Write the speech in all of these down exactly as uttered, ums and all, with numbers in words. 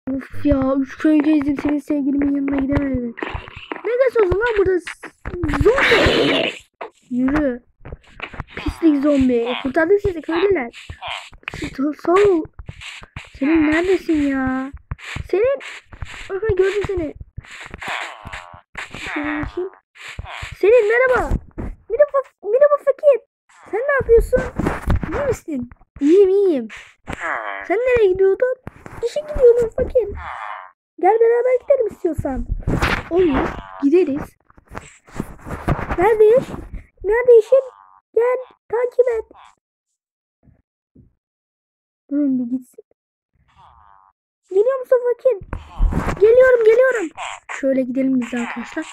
Of ya, üç köy gezdim, senin sevgilimin yanına gidemedim. Ne gazozu lan burada? Zombi. Yürü. Pislik zombi. Kurtardım sizi köylüler. Sol. Senin neredesin ya? Senin. Aha, gördüm seni. Senin kim? Senin merhaba. Merhaba, merhaba fakir. Sen ne yapıyorsun? İyi misin? İyiyim iyiyim. Sen nereye gidiyordun? İşe gidiyordum fakir. Gel beraber gidelim istiyorsan. Olur, gideriz. Neredeyiz? Nerede işin? Gel, takip et. Durun bir gitsin. Geliyor musun fakir? Geliyorum, geliyorum. Şöyle gidelim biz de arkadaşlar.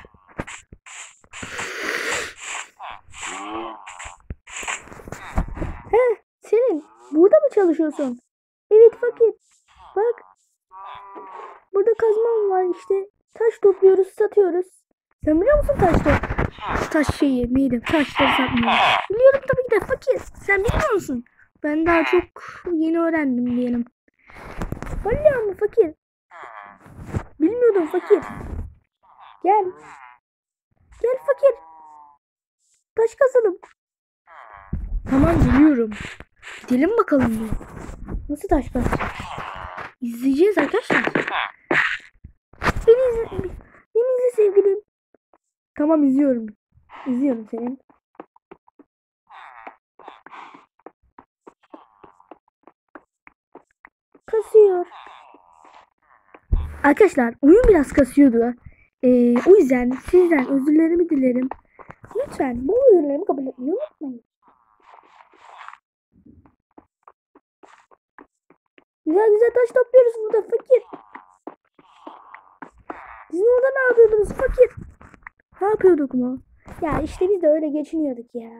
He, senin burada mı çalışıyorsun? Evet fakir. Bak. Burada kazmam var işte. Taş topluyoruz, satıyoruz. Sen biliyor musun taş top? Taş şeyi neydi? Taşları satmıyor. Biliyorum tabii ki de fakir. Sen bilmiyor musun? Ben daha çok yeni öğrendim diyelim. Biliyor musun fakir? Bilmiyordum fakir. Gel. Gel fakir. Taş kazalım. Tamam, biliyorum. Gidelim bakalım bir. Nasıl taş kazacağız? İzleyeceğiz arkadaşlar. Beni izle, beni izle sevgilim. Tamam, izliyorum. İzliyorum seni. Kasıyor. Arkadaşlar, oyun biraz kasıyordu. Ee, o yüzden sizden özürlerimi dilerim. Lütfen bu özürlerimi kabul etmeyi unutmayın. Güzel güzel taş topluyoruz burada fakir. Siz orada ne yapıyordunuz fakir? Ne yapıyorduk mu? Ya işte biz de öyle geçiniyorduk ya.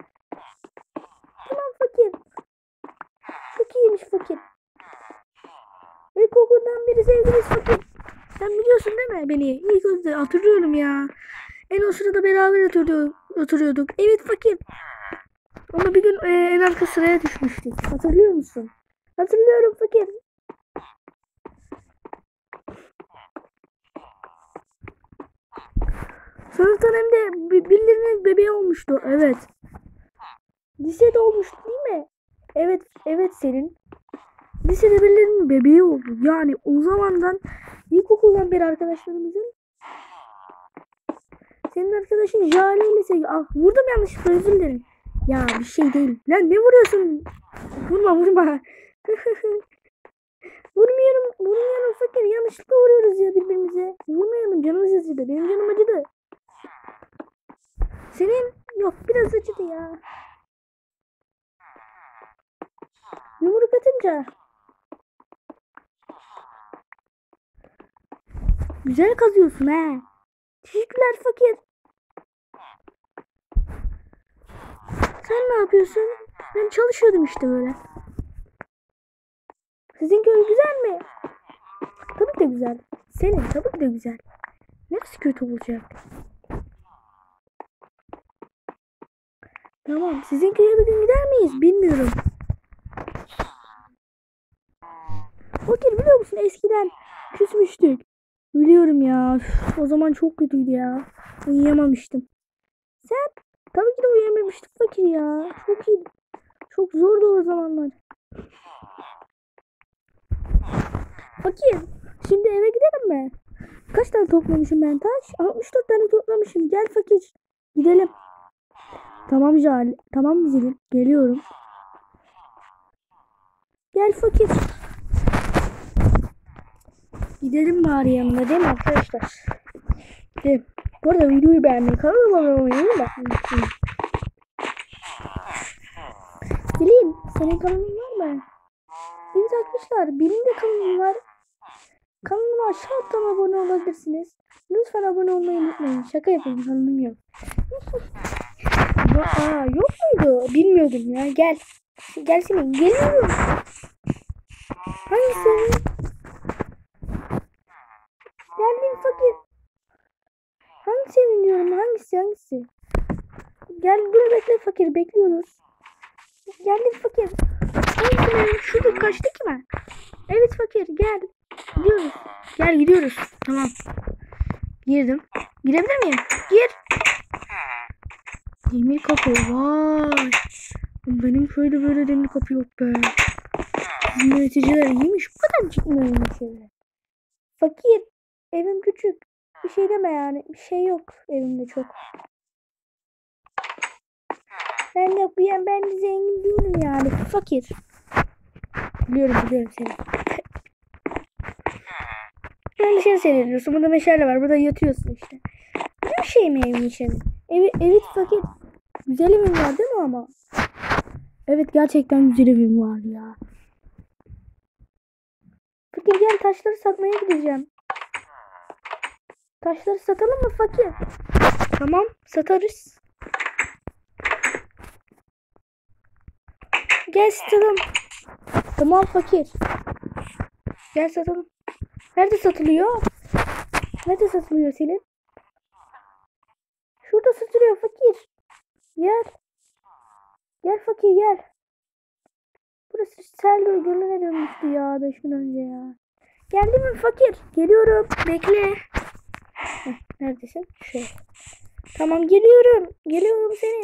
Tamam fakir. Çok iyiymiş fakir. İlkokuldan beri sevgiliyiz fakir. Sen biliyorsun değil mi beni? İlk önce hatırlıyorum ya. En o sırada beraber oturuyorduk. oturuyorduk. Evet fakir. Ama bir gün e, en arka sıraya düşmüştük. Hatırlıyor musun? Hatırlıyorum fakir. Sınıftan hem de birilerinin bebeği olmuştu. Evet. Lisede olmuştu değil mi? Evet, evet senin. Lisede birilerinin bebeği oldu. Yani o zamandan ilkokuldan beri arkadaşlarımızın. Senin arkadaşın Jale ile sevgili. Ah, vurdum yanlışlıkla, özür dilerim. Ya bir şey değil. Lan ne vuruyorsun? Vurma vurma. Vurmuyorum, vurmuyorum fakir. Yanlışlıkla vuruyoruz ya birbirimize. Vurmayalım, canımız acıdı. Benim canım acıdı. Senin yok, biraz acıdı ya. Yumruk atınca. Güzel kazıyorsun he. Teşekkürler fakir. Sen ne yapıyorsun? Ben çalışıyordum işte böyle. Sizin köy güzel mi? Tabii de güzel. Senin tabii de güzel. Neresi kötü olacak? Tamam, sizin köye bir gün gider miyiz? Bilmiyorum. Fakir, biliyor musun, eskiden küsmüştük. Biliyorum ya. Üf, o zaman çok kötüydü ya. Uyuyamamıştım. Sen? Tabii ki de uyuyamamıştım fakir ya. Çok iyi. Çok zordu o zamanlar. Fakir. Şimdi eve gidelim mi? Kaç tane toplamışım ben taş? altmış dört tane toplamışım. Gel fakir. Gidelim. Tamam Jale. Tamam Zilin. Geliyorum. Gel fakir. Gidelim bari yanına değil mi arkadaşlar? Gidelim. Bu arada videoyu beğenmeyi, kanalıma abone olmayı unutmayın. Zilin, senin kanalın var mı? Evet arkadaşlar, benim de kanalım var. Kanalıma aşağı alttan abone olabilirsiniz. Lütfen abone olmayı unutmayın. Şaka yapıyorum, kanalım yok. Aa, yok muydu? Bilmiyordum ya. Gel. Gel senin. Geliyorum. Hangisi? Geldim fakir. Hangisi diyorum? Hangisi? Hangisi? Gel dur, bekle fakir. Bekliyoruz. Geldim fakir. Hangisi? Şurada kaçtı ki ben? Evet fakir, gel. Gidiyoruz. Gel gidiyoruz. Tamam. Girdim. Girebilir miyim? Gir. Demir kapı. Vay. Benim köyde böyle demir kapı yok be. Bizim yöneticiler iyiymiş. Bu kadar çıkmıyor yöneticiler. Fakir. Evim küçük. Bir şey deme yani. Bir şey yok evimde çok. Ben yok. Ben, ben zengin değilim yani. Fakir. Biliyorum biliyorum seni. Ben dışarı seyrediyorsun. Burada meşale var. Burada yatıyorsun işte. Bir şey mi evin içinde? Evi, evet fakir. Güzel evim var değil mi ama? Evet gerçekten güzel evim var ya. Fakir gel taşları satmaya gideceğim. Taşları satalım mı fakir? Tamam satarız. Gel satalım. Tamam fakir. Gel satalım. Nerede satılıyor? Nerede satılıyor Selim? Şurada satılıyor fakir. Gel. Gel fakir gel. Burası Seldo Gölü'ne dönmüştü ya beş gün önce ya. Geldin mi fakir? Geliyorum. Bekle. Heh, neredesin? Şöyle. Tamam geliyorum. Geliyorum senin.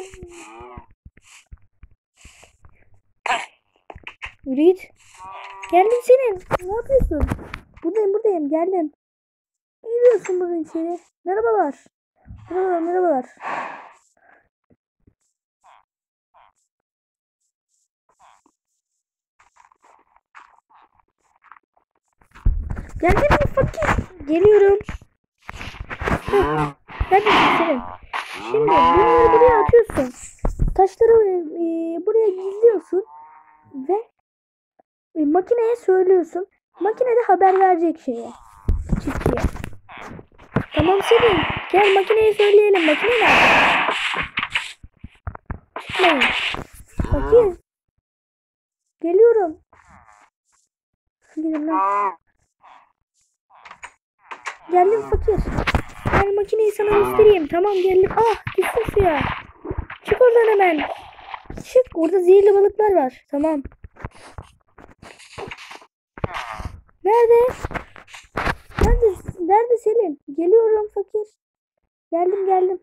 Yürüyüt. Geldim senin. Ne yapıyorsun? Buradayım buradayım. Geldim. Geliyorsun buradan içeri. Merhabalar. Merhabalar merhabalar. Geldin mi fakir? Geliyorum. Heh. Neredesin senin? Şimdi bunları buraya atıyorsun. Taşları e, buraya gizliyorsun. Ve e, makineye söylüyorsun. Makine de haber verecek şeye. Çiftçiye. Tamam Selim. Gel makineye söyleyelim. Makine nerede? Çıkmayın. Fakir. Geliyorum. Gelin lan. Geldim fakir. Ben makineyi sana göstereyim. Tamam geldim. Ah düştüm suya. Çık oradan hemen. Çık. Orada zehirli balıklar var. Tamam. Nerede? Nerede? Nerede Selim? Geliyorum fakir. Geldim geldim.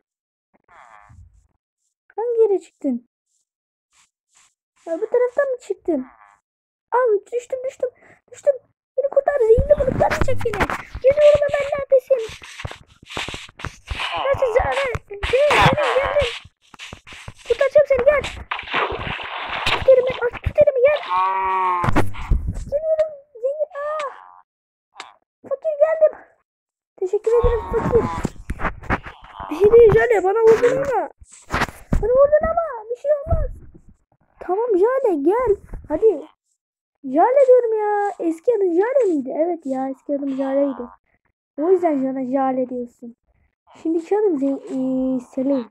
Hangi yere çıktın? Ha, bu taraftan mı çıktın? Aa düştüm düştüm. Düştüm. Beni kurtar. Zehirli balıklar yiyecek beni. Geliyorum hemen neredesin? Neredesin? Selim Selim geldim. Kurtaracağım seni gel. Tut elimi. Tut elimi gel. Geliyorum. Zengin. Aa. Fakir geldim. Teşekkür ederim fakir. Bir şey değil Jale. Bana vurdun ama. Bana vurdun ama. Bir şey olmaz. Tamam Jale gel. Hadi. Jale diyorum ya. Eski adı Jale miydi? Evet ya eski adım Jale'ydi. O yüzden Jale, Jale diyorsun. Şimdiki adım ee, Selim.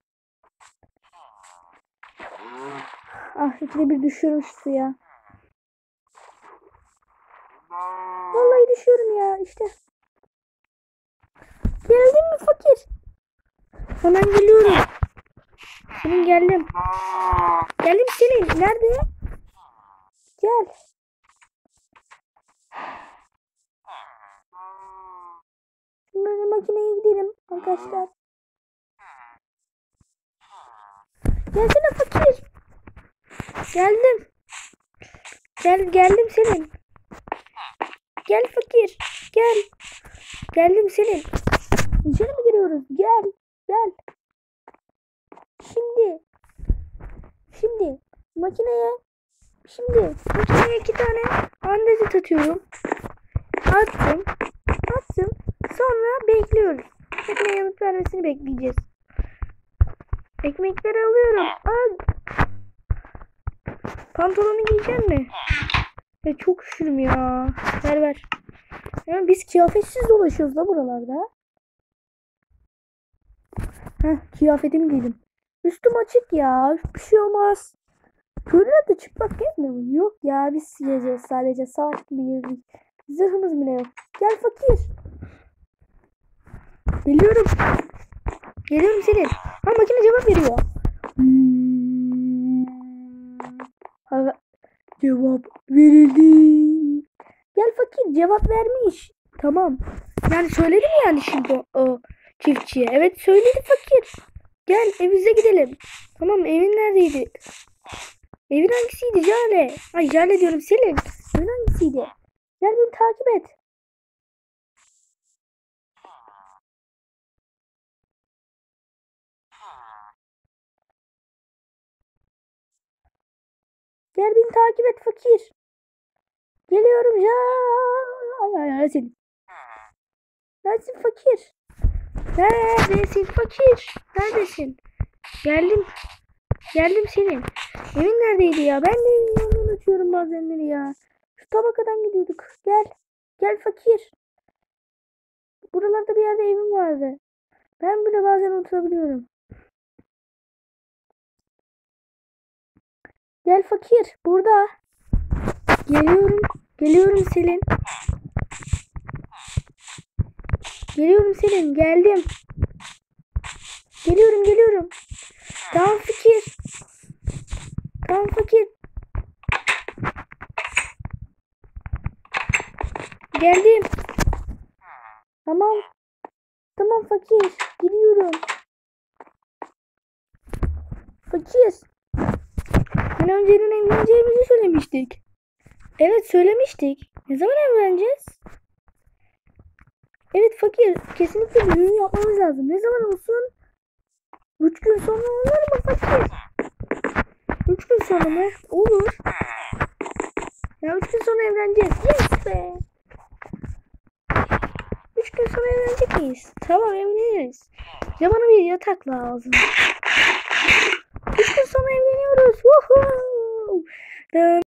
Ah ikide bir düşüyorum şu suya. Vallahi düşüyorum ya işte. Geldin mi fakir? Hemen geliyorum. Senin geldim. Geldim senin. Nerede? Gel. Şimdi makineye gidelim arkadaşlar. Gelsene fakir. Geldim. Gel geldim senin. Gel fakir. Gel. Geldim senin. İçeri mi giriyoruz? Gel. Gel. Şimdi. Şimdi. Makineye. Şimdi. Makineye iki tane andezit atıyorum. Attım. Attım. Sonra bekliyoruz. Ekmeğe yanıt vermesini bekleyeceğiz. Ekmekleri alıyorum. Al. Pantolonu giyecek mi? Ya çok üşürüm ya. Ver ver. Ya biz kıyafetsiz dolaşıyoruz da buralarda. Heh kıyafetimi giydim. Üstüm açık ya. Bir şey olmaz. Köylüler de çıplak gelmiyor mu? Yok ya biz sileceğiz sadece. Savaş gibi girdik. Zırhımız bile yok. Gel fakir. Geliyorum. Geliyorum senin. Ha makine cevap veriyor. Hmm. Ha, cevap verildi. Gel fakir cevap vermiş. Tamam. Yani söyledim yani şimdi o, o çiftçiye. Evet söyledi fakir. Gel evimize gidelim. Tamam evin neredeydi? Evin hangisiydi Jale? Ay Jale diyorum Selin. Evin hangisiydi? Gel beni takip et. Gel beni takip et fakir. Geliyorum ya. Ay ay ay Selin. Neredesin fakir? Neredesin fakir? Neredesin? Geldim. Geldim senin. Evin neredeydi ya? Ben de evin yanını unutuyorum bazenleri ya. Şu tabakadan gidiyorduk. Gel. Gel fakir. Buralarda bir yerde evim vardı. Ben bile bazen unutabiliyorum. Gel fakir. Burada. Geliyorum. Geliyorum Selin. Geliyorum Selin. Geldim. Geliyorum geliyorum. Tamam fakir. Tamam fakir. Geldim. Tamam. Tamam fakir. Gidiyorum. Fakir. Hani önceden evleneceğimizi söylemiştik. Evet söylemiştik. Ne zaman evleneceğiz? Evet fakir. Kesinlikle bir düğün yapmamız lazım. Ne zaman olsun? Üç gün sonra olur mu fakir? Üç gün sonra mı? Olur. Ya üç gün sonra evleneceğiz. Yes be. Üç gün sonra evlenecek miyiz? Tamam evleniriz. Ya bana bir yatak lazım. Üç gün sonra evleniyoruz. Woohoo.